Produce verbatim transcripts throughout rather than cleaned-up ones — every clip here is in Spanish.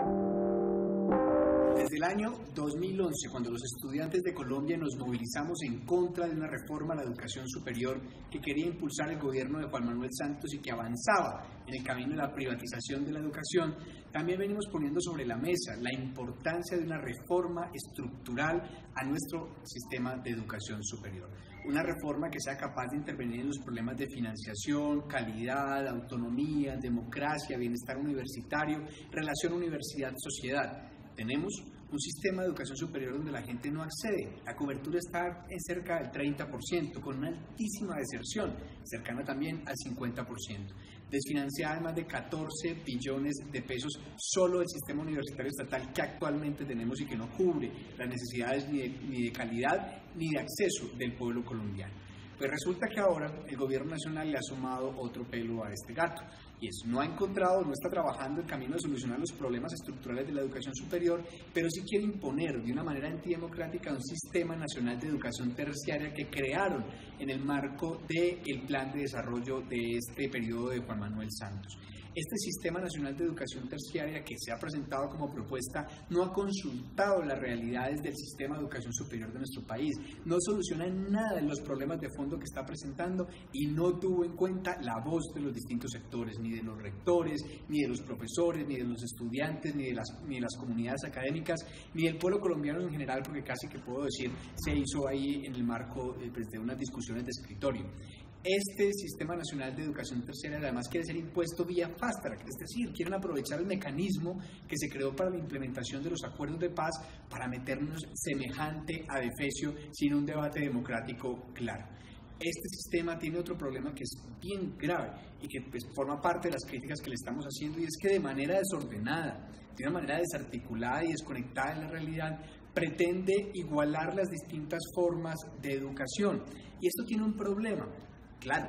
Desde el año dos mil once, cuando los estudiantes de Colombia nos movilizamos en contra de una reforma a la educación superior que quería impulsar el gobierno de Juan Manuel Santos y que avanzaba en el camino de la privatización de la educación, también venimos poniendo sobre la mesa la importancia de una reforma estructural a nuestro sistema de educación superior. Una reforma que sea capaz de intervenir en los problemas de financiación, calidad, autonomía, democracia, bienestar universitario, relación universidad-sociedad. Tenemos un sistema de educación superior donde la gente no accede. La cobertura está en cerca del treinta por ciento, con una altísima deserción, cercana también al cincuenta por ciento. Desfinanciada en más de catorce billones de pesos solo el sistema universitario estatal que actualmente tenemos y que no cubre las necesidades ni de, ni de calidad ni de acceso del pueblo colombiano. Pues resulta que ahora el gobierno nacional le ha sumado otro pelo a este gato, y es, no ha encontrado, no está trabajando el camino de solucionar los problemas estructurales de la educación superior, pero sí quiere imponer de una manera antidemocrática un sistema nacional de educación terciaria que crearon en el marco del plan de desarrollo de este periodo de Juan Manuel Santos. Este Sistema Nacional de Educación Terciaria que se ha presentado como propuesta no ha consultado las realidades del sistema de educación superior de nuestro país, no soluciona nada de los problemas de fondo que está presentando y no tuvo en cuenta la voz de los distintos sectores, ni de los rectores, ni de los profesores, ni de los estudiantes, ni de las, ni de las comunidades académicas, ni del pueblo colombiano en general, porque casi que puedo decir se hizo ahí en el marco eh, pues, de unas discusiones de escritorio. Este Sistema Nacional de Educación Terciaria además quiere ser impuesto vía fast track, es decir, quieren aprovechar el mecanismo que se creó para la implementación de los acuerdos de paz para meternos semejante adefesio sin un debate democrático claro. Este sistema tiene otro problema que es bien grave y que pues, forma parte de las críticas que le estamos haciendo, y es que de manera desordenada, de una manera desarticulada y desconectada de la realidad, pretende igualar las distintas formas de educación. Y esto tiene un problema. Claro,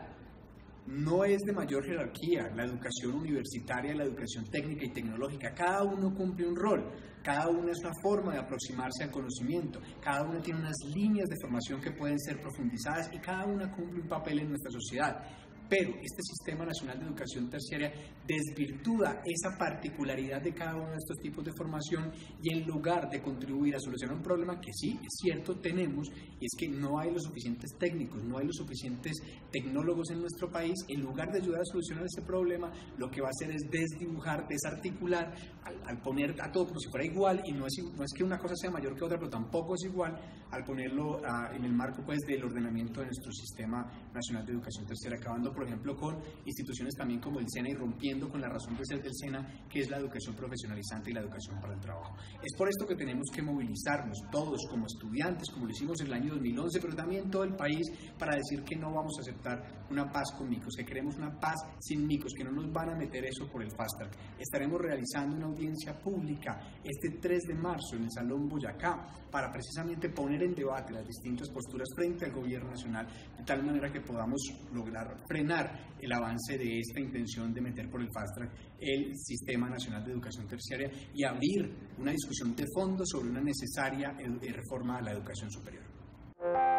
no es de mayor jerarquía la educación universitaria, la educación técnica y tecnológica. Cada uno cumple un rol, cada una es una forma de aproximarse al conocimiento, cada una tiene unas líneas de formación que pueden ser profundizadas y cada una cumple un papel en nuestra sociedad. Pero este Sistema Nacional de Educación Terciaria desvirtúa esa particularidad de cada uno de estos tipos de formación y en lugar de contribuir a solucionar un problema que sí, es cierto, tenemos, y es que no hay los suficientes técnicos, no hay los suficientes tecnólogos en nuestro país, en lugar de ayudar a solucionar ese problema, lo que va a hacer es desdibujar, desarticular, al, al poner a todo como si fuera igual, y no es, no es que una cosa sea mayor que otra, pero tampoco es igual, al ponerlo uh, en el marco pues, del ordenamiento de nuestro Sistema Nacional de Educación Terciaria, acabando por ejemplo con instituciones también como el SENA y rompiendo con la razón de ser del SENA, que es la educación profesionalizante y la educación para el trabajo. Es por esto que tenemos que movilizarnos todos como estudiantes, como lo hicimos en el año dos mil once, pero también todo el país, para decir que no vamos a aceptar una paz con micos, que queremos una paz sin micos, que no nos van a meter eso por el fast track. Estaremos realizando una audiencia pública este tres de marzo en el Salón Boyacá para precisamente poner en debate las distintas posturas frente al gobierno nacional, de tal manera que podamos lograr frenar el avance de esta intención de meter por el fast track el Sistema Nacional de Educación Terciaria y abrir una discusión de fondo sobre una necesaria reforma a la educación superior.